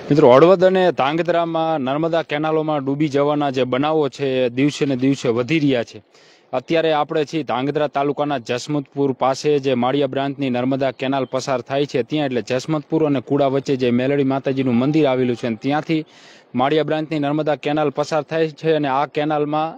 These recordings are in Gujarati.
મિત્રો, હળવદ અને ધાંગધ્રામાં નર્મદા કેનાલોમાં ડૂબી જવાના જે બનાવો છે એ દિવસે ને દિવસે વધી રહ્યા છે. અત્યારે આપણે છીએ ધાંગધ્રા તાલુકાના જસમતપુર પાસે જે માળિયા બ્રાન્ચની નર્મદા કેનાલ પસાર થાય છે ત્યાં, એટલે જસમતપુર અને કુડા વચ્ચે જે મેલડી માતાજીનું મંદિર આવેલું છે ત્યાંથી માળિયા બ્રાન્ચની નર્મદા કેનાલ પસાર થાય છે. અને આ કેનાલમાં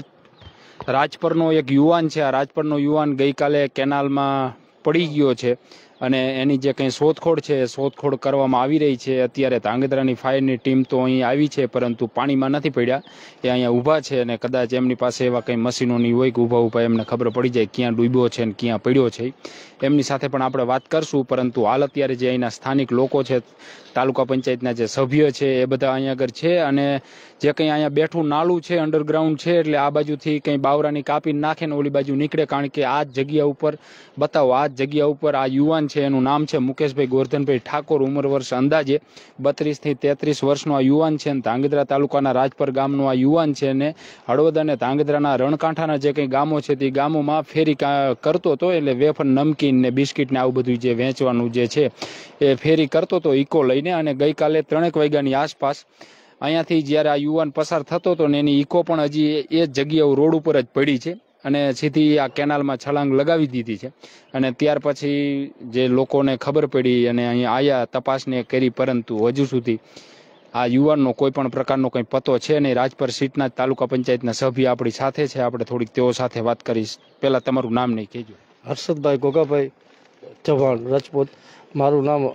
રાજપરનો એક યુવાન છે. આ રાજપરનો યુવાન ગઈકાલે કેનાલમાં પડી ગયો છે અને એની જે કંઈ શોધખોળ છે એ શોધખોળ કરવામાં આવી રહી છે. અત્યારે ધાંગધ્રાની ફાયરની ટીમ તો અહીં આવી છે, પરંતુ પાણીમાં નથી પડ્યા, એ અહીંયા ઊભા છે અને કદાચ એમની પાસે એવા કંઈ મશીનોની હોય કે ઊભા એમને ખબર પડી જાય ક્યાં ડૂબ્યો છે અને ક્યાં પડ્યો છે. એમની સાથે પણ આપણે વાત કરશું, પરંતુ હાલ અત્યારે જે અહીંના સ્થાનિક લોકો છે, તાલુકા પંચાયતના જે સભ્ય છે એ બધા અહીંયા આગળ છે. અને જે કંઈ અહીંયા બેઠું નાલું છે, અંડરગ્રાઉન્ડ છે, એટલે આ બાજુથી કંઈ બાવરાની કાપીને નાખે ને ઓલી બાજુ નીકળે, કારણ કે આ જગ્યા ઉપર બતાવો, આ જગ્યા ઉપર આ યુવાન છે, એનું નામ છે મુકેશભાઈ ગોરધનભાઈ ઠાકોર. ઉંમર વર્ષ અંદાજે 32 થી 33 વર્ષનો આ યુવાન છે. ધાંગધ્રા તાલુકાના રાજપર ગામનો આ યુવાન છે અને હળવદ અને ધાંગધ્રાના રણકાંઠાના જે કંઈ ગામો છે તે ગામોમાં ફેરી કરતો હતો. એટલે વેફર, નમકીન ને બિસ્કીટ ને આવું બધું જે વેચવાનું જે છે એ ફેરી કરતો હતો ઈકો લઈને. અને ગઈકાલે 3 વાગ્યાની આસપાસ અહીંયાથી જ્યારે આ યુવાન પસાર થતો હતો ને એની ઈકો પણ હજી એ જ જગ્યાએ રોડ ઉપર જ પડી છે અને સીધી આ કેનાલમાં છલાંગ લગાવી દીધી છે. અને ત્યાર પછી જે લોકોને ખબર પડી અને અહીંયા આયા, તપાસને કરી, પરંતુ હજુ સુધી આ યુવાનનો કોઈ પણ પ્રકારનો કંઈ પતો છે નહીં. રાજપર સીટના તાલુકા પંચાયતના સભ્ય આપણી સાથે છે, આપણે થોડીક તેઓ સાથે વાત કરીશ. પહેલાં તમારું નામ નહીં કહેજો. હર્ષદભાઈ ગોગાભાઈ ચૌહાણ, રાજપૂત મારું નામ.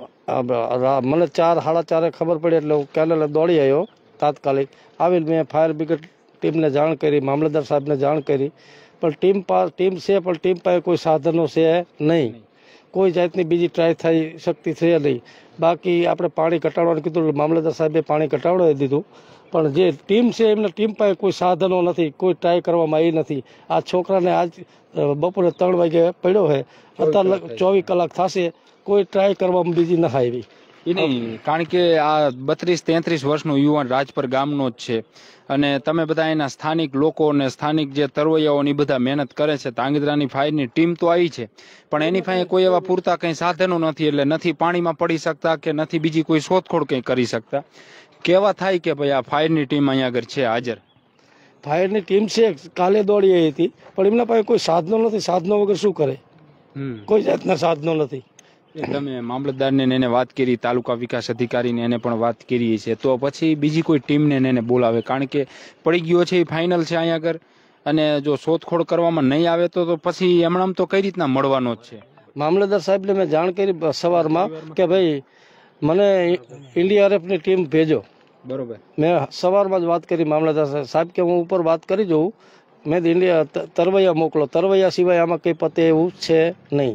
મને 4:30 ખબર પડી એટલે હું કેનાલે દોડી આવ્યો. તાત્કાલિક આવીને મેં ફાયર બ્રિગેડ ટીમને જાણ કરી, મામલતદાર સાહેબને જાણ કરી, પણ ટીમ છે, પણ ટીમ પાસે કોઈ સાધનો છે નહીં, કોઈ જાતની બીજી ટ્રાય થઈ શકતી છે નહીં. બાકી આપણે પાણી ઘટાડવાનું કીધું, મામલતદાર સાહેબે પાણી ઘટાડવા દીધું, પણ જે ટીમ છે એમને ટીમ પાસે કોઈ સાધનો નથી, કોઈ ટ્રાય કરવામાં આવી નથી. આ છોકરાને આજ બપોરે 3 વાગે પડ્યો છે, અત્યારે 24 કલાક થશે, કોઈ ટ્રાય કરવામાં બીજી ન આવી. કારણ કે આ 32-33 વર્ષનો યુવાન રાજપર ગામનો જ છે અને તમે બધા એના સ્થાનિક લોકો અને સ્થાનિક જે તરવૈયાઓની બધા મહેનત કરે છે. ધાંગધ્રાની ફાયરની ટીમ તો આવી છે, પણ એની પાસે કોઈ એવા પૂરતા કંઈ સાધનો નથી, એટલે નથી પાણીમાં પડી શકતા કે નથી બીજી કોઈ શોધખોળ કંઈ કરી શકતા. કેવા થાય કે ભાઈ આ ફાયરની ટીમ અહીંયા આગળ છે હાજર? ફાયરની ટીમ છે, કાલે દોડી આવી હતી, પણ એમના પાસે કોઈ સાધનો નથી. સાધનો વગર શું કરે? કોઈ જાતના સાધનો નથી. તમે મામલતદારને એને વાત કરી, તાલુકા વિકાસ અધિકારીને એને પણ વાત કરી છે, તો પછી બીજી કોઈ ટીમને એને બોલાવે? કારણ કે પડી ગયો છે એ ફાઇનલ છે અહીંયા આગળ, અને જો શોધખોળ કરવામાં નહીં આવે તો પછી એમણામ તો કઈ રીતના મળવાનો જ છે? મામલતદાર સાહેબને મેં જાણ કરી સવારમાં કે ભાઈ મને NDRFની ટીમ ભેજો. બરોબર. મેં સવારમાં જ વાત કરી મામલતદાર સાહેબ કે હું ઉપર વાત કરી જોઉં. મેં તરવૈયા મોકલો, તરવૈયા સિવાય આમાં કંઈ પતે એવું છે નહીં.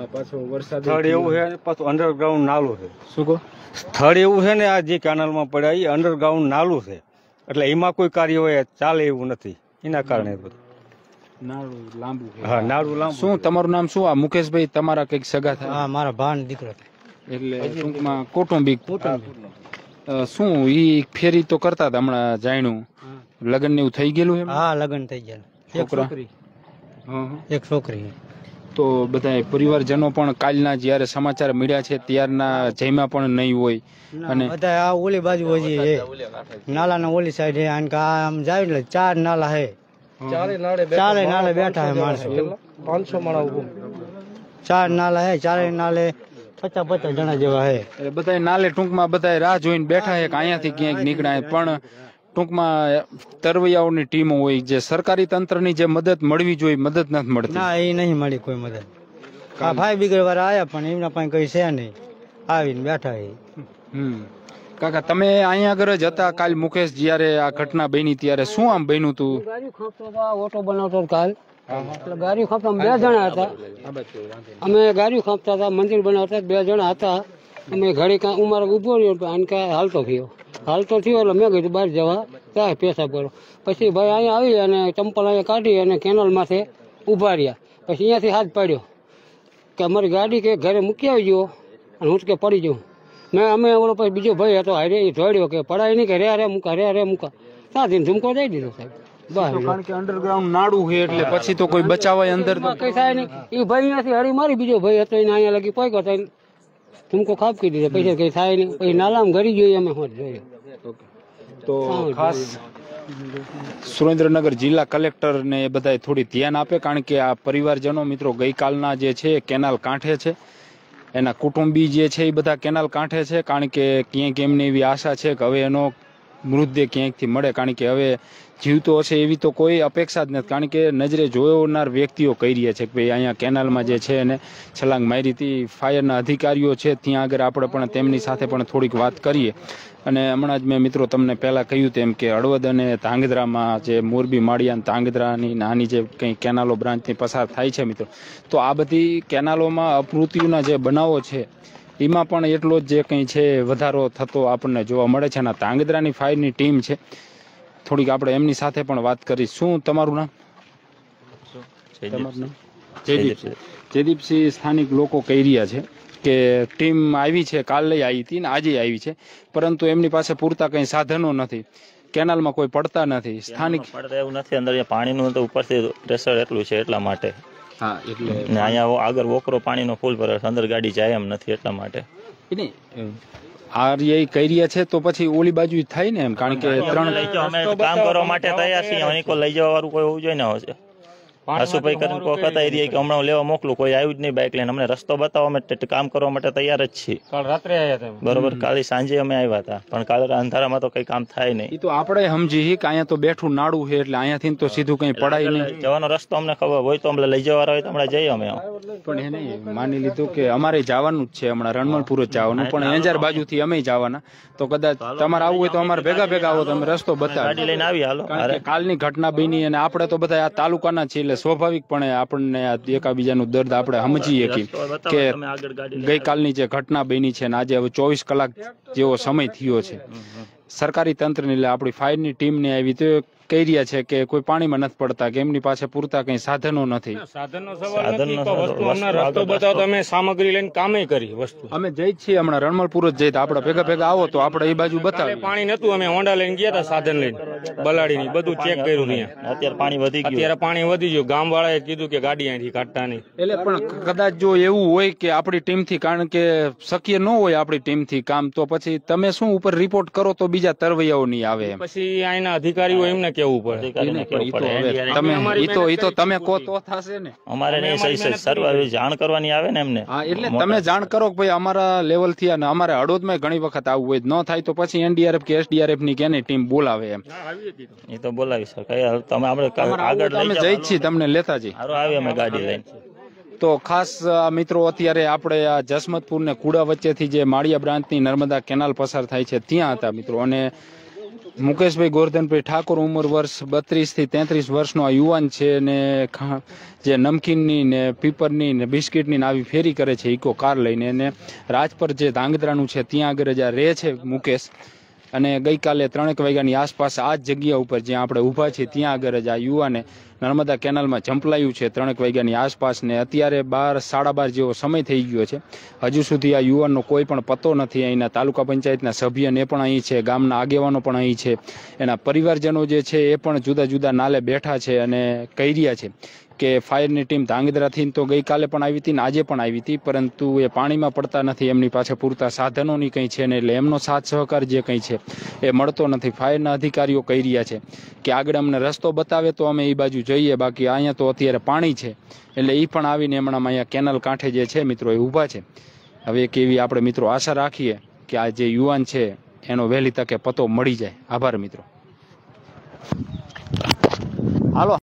સ્થળ એવું છે, પાછું અંડરગ્રાઉન્ડ નાલું છે. શું કહો? સ્થળ એવું છે ને, આ જે કેનાલમાં પડ્યા એ અંડરગ્રાઉન્ડ નાલું છે, એટલે એમાં કોઈ કાર્ય હોય ચાલે એવું નથી. એના કારણે નાળું લાંબુ. હા, નાળું લાંબુ. શું તમારું નામ શું? આ મુકેશભાઈ તમારા કંઈક સગા થાય? હા, મારા ભાન દીકરો. એટલે ટૂંકમાં કૌટુંબિક. શું ઈ ફેરી તો કરતા હતા હમણાં જાણ્યું? લગ્ન ને એવું થઈ ગયેલું? હા, લગ્ન થઈ ગયા. છોકરા? એક છોકરી. તો બધા પરિવારજનો પણ કાલના જયારે સમાચાર મળ્યા છે ત્યારના જયમાં પણ નહીં હોય, અને બધા આ ઓલી બાજુ હજી નાલાના ઓલી સાઈડ આમ જાય એટલે 4 નાલા હે, ચારે નાલે બેઠા હે માણસો. 500 માણસ 4 નાલા હે, ચારે નાલે 50-50 જણા જેવા હે. એટલે બધા નાલે ટૂંકમાં બધા રાહ જોઈને બેઠા છે કે અહીંયાથી ક્યાંક નીકળાય. પણ ટૂંકમાં તરવૈયાઓની ટીમો હોય, જે સરકારી તંત્રની જે મદદ મળવી જોઈએ મદદ નથી મળતી. ના, એ નહીં મળી કોઈ મદદ. આ ફાયર બ્રિગેડ વાળા આવ્યા પણ એમના પાસે કઈ છે નહીં, આવીને બેઠા એ. કાકા, તમે અહીંયા આગળ જ હતા કાલ? મુકેશ, જયારે આ ઘટના બની ત્યારે શું આમ બન્યું તું? ગાડી ખાંપતો હતા, ઓટો બનાવતો કાલ. એટલે ગાડી ખાંપતા 2 જણા હતા. અમે ગાડી ખાંપતા હતા, મંદિર બનાવતા 2 જણા હતા. અમે ઘડી કાંઈ ઉમાર ઉભો રહ્યો, આને હાલતો થયો એટલે મેં કીધું બહાર જવા ત્યાં પેશાબ કરો. પછી ભાઈ અહીંયા આવી અને ચંપલ અહીંયા કાઢી અને કેનાલ માથે ઊભા રહ્યા. પછી અહીંયાથી હાથ પાડ્યો કે અમારી ગાડી કે ઘરે મૂકી આવી ગયો અને હું કે પડી જાઉં. અમે ઓલો પછી બીજો ભાઈ હતો હારે, એ ધોડ્યો કે પડાય નહીં, કે રે મૂકા. ત્યાંથી ઝુમકો દઈ દીધો સાહેબ બહાર. કારણ કે અંડરગ્રાઉન્ડ નાડું છે એટલે પછી તો કોઈ બચાવાય અંદર કઈ થાય નહીં. એ ભાઈ અહીંયાથી હળી મારી, બીજો ભાઈ હતો એને અહીંયા લગી પહોંચ્યો. तुमको खाप की દીધે પૈસા કઈ થાય નહીં, પછી નાલામાં ઘરી જોઈએ અમે હોત જોયો. તો ખાસ સુરેન્દ્રનગર જિલ્લા કલેક્ટર ને એ બધા થોડી ધ્યાન આપે, કારણ કે આ પરિવારજનો મિત્રો ગઈકાલના જે છે કેનાલ કાંઠે છે, એના કુટુંબી જે છે એ બધા કેનાલ કાંઠે છે, કારણ કે ક્યાંક એમને એવી આશા છે કે હવે એનો મૃતદેહ ક્યાંકથી મળે, કારણ કે હવે જીવતો હશે એવી તો કોઈ અપેક્ષા જ નથી, કારણ કે નજરે જોનાર વ્યક્તિઓ કહી રહ્યા છે કે ભાઈ અહીંયા કેનાલમાં જે છે એને છલાંગ મારી હતી. ફાયરના અધિકારીઓ છે ત્યાં આગળ આપણે પણ તેમની સાથે પણ થોડીક વાત કરીએ. અને હમણાં જ મેં મિત્રો તમને પહેલાં કહ્યું તેમ કે હળવદ અને ધાંગધ્રામાં જે મોરબી માળિયા ધાંગધ્રાની નાની જે કંઈ કેનાલો બ્રાન્ચની પસાર થાય છે મિત્રો, તો આ બધી કેનાલોમાં અપમૃત્યુના જે બનાવો છે એમાં પણ એટલો જ જે કંઈ છે વધારો થતો આપણને જોવા મળે છે. અને ધાંગધ્રાની ફાયરની ટીમ છે, થોડીક આપણે એમની સાથે પણ વાત કરી. શું તમારું નામ? તમારું નામ? જયદીપસિંહ. સ્થાનિક લોકો કહી રહ્યા છે કે ટીમ આવી છે, કાલે આવી હતી ને આજે આવી છે, પરંતુ એમની પાસે પૂરતા કંઈ સાધનો નથી, કેનાલમાં કોઈ પડતા નથી. સ્થાનિક એવું નથી, અંદર પાણીનું તો ઉપરથી પ્રેશર એટલું છે એટલા માટે. હા, એટલે અહીંયા આગળ વોકરો પાણીનો ફૂલ ભરે, અંદર ગાડી જાય એમ નથી એટલા માટે. આ કહી રહ્યા છે તો પછી ઓલી બાજુ થાય ને એમ, કારણ કે ત્રણ અમે કામ કરવા માટે તૈયાર છીએ, અહીં કોઈ લઈ જવા વાળું કોઈ હોવું જોઈએ ને. હશે આશુભાઈ કરીને કોઈ વખત આવી કે હમણાં લેવા મોકલું, કોઈ આવ્યું જ નહીં બાઇક લઈને. અમને રસ્તો બતાવવા અમે કામ કરવા માટે તૈયાર જ છીએ. કાલ રાત્રે આવ્યા હતા બરોબર, કાલે સાંજે અમે આવ્યા હતા, પણ કાલે અંધારામાં તો કઈ કામ થાય નહીં. એ તો આપણે સમજી કે અહીંયા તો બેઠું નાડું છે, એટલે અહીંયાથી તો સીધું કઈ પડાય નહીં. જવાનો રસ્તો અમને ખબર હોય તો અમને લઈ જવા હોય તો હમણાં જઈએ અમે. પણ એ નહીં માની લીધું કે અમારે જવાનું જ છે, હમણાં રણમલપુર જ જવાનું, પણ અંજાર બાજુથી અમે જવાના, તો કદાચ તમારે આવવું હોય તો અમારે ભેગા આવો તો અમે રસ્તો બતાવો. ગાડી લઈને આવી હાલો. કાલની ઘટના બની અને આપણે તો બધા આ તાલુકાના છીએ, એટલે સ્વાભાવિકપણે આપણને એકાબીજાનું દર્દ આપણે સમજીએ કે ગઈકાલની જે ઘટના બની છે ને આજે હવે 24 કલાક જેવો સમય થયો છે. સરકારી તંત્રની એટલે આપણી ફાયરની ટીમને આવી તો કહી રહ્યા છે કે કોઈ પાણીમાં નથી પડતા, કે એમની પાસે પૂરતા કઈ સાધનો નથી. રસ્તો બતાવો, અમે સામગ્રી લઈને કામે કરી વસ્તુ. અમે જઈ છીએ હમણાં રણમલપુર જ જઈ, આપણે ભેગા આવો તો આપણે એ બાજુ બતાવીએ. પાણી નતું, અમે હોન્ડા લઈને ગયા હતા, સાધન લઈને બલાડીની બધું ચેક કર્યું. અત્યારે પાણી વધી ગયું, અત્યારે પાણી વધી ગયું. ગામ વાળાએ કીધું કે ગાડી અહીંથી કાઢતા નહીં. એટલે પણ કદાચ જો એવું હોય કે આપણી ટીમથી, કારણ કે શક્ય ન હોય આપણી ટીમથી કામ, તો પછી તમે શું ઉપર રિપોર્ટ કરો તો બીજા તરવૈયાઓ નહીં આવે એમ. પછી અહીંના અધિકારીઓ એમને કેવું પડે. તમે કહો તો થશે ને, અમારે જાણ કરવાની આવે ને એમને. હા, એટલે તમે જાણ કરો કે ભાઈ અમારા લેવલ થી, અને અમારે હળવદમાં ઘણી વખત આવવું હોય, ન થાય તો પછી NDRF કે SDRF ની કેની ટીમ બોલાવે એમ. એ તો બોલાવી શકાય. તમે આપણે આગળ અમે જઈ છીએ તમને લેતા જઈએ. આવી અમે ગાડી લઈને. તો ખાસ મિત્રો અત્યારે આપણે આ જસમતપુર ને કુડા વચ્ચેથી જે માળિયા બ્રાન્ચની નર્મદા કેનાલ પસાર થાય છે ત્યાં હતા મિત્રો. અને મુકેશભાઈ ગોરધનભાઈ ઠાકોર, ઉંમર વર્ષ 32 થી 33 વર્ષનો આ યુવાન છે, ને જે નમકીનની ને પીપરની ને બિસ્કીટની આવી ફેરી કરે છે ઇકો કાર લઈને. અને રાજપર જે ધાંગધ્રાનું છે ત્યાં આગળ જ્યાં રહે છે મુકેશ, અને ગઈકાલે 3 વાગ્યાની આસપાસ આ જ જગ્યા ઉપર જ્યાં આપણે ઊભા છીએ ત્યાં આગળ જ આ યુવાને નર્મદા કેનાલમાં ઝંપલાયું છે 3 વાગ્યાની આસપાસ. ને અત્યારે 12-12:30 જેવો સમય થઈ ગયો છે, હજુ સુધી આ યુવાનનો કોઈ પણ પતો નથી. અહીંના તાલુકા પંચાયતના સભ્યને પણ અહીં છે, ગામના આગેવાનો પણ અહીં છે, એના પરિવારજનો જે છે એ પણ જુદા જુદા નાલે બેઠા છે અને કહી રહ્યા છે કે ફાયરની ટીમ ધાંગધ્રાથી તો ગઈકાલે પણ આવી હતી ને આજે પણ આવી હતી, પરંતુ એ પાણીમાં પડતા નથી, એમની પાસે પૂરતા સાધનોની કંઈ છે ને, એટલે એમનો સાથ સહકાર જે કંઈ છે એ મળતો નથી. ફાયરના અધિકારીઓ કહી રહ્યા છે કે આગળ અમને રસ્તો બતાવે તો અમે એ બાજુ જઈએ, બાકી અહીંયા તો અત્યારે પાણી છે, એટલે એ પણ આવીને હમણાં અહીંયા કેનાલ કાંઠે જે છે મિત્રો એ ઊભા છે. હવે એક એવી આપણે મિત્રો આશા રાખીએ કે આ જે યુવાન છે એનો વહેલી તકે પતો મળી જાય. આભાર મિત્રો. હાલો.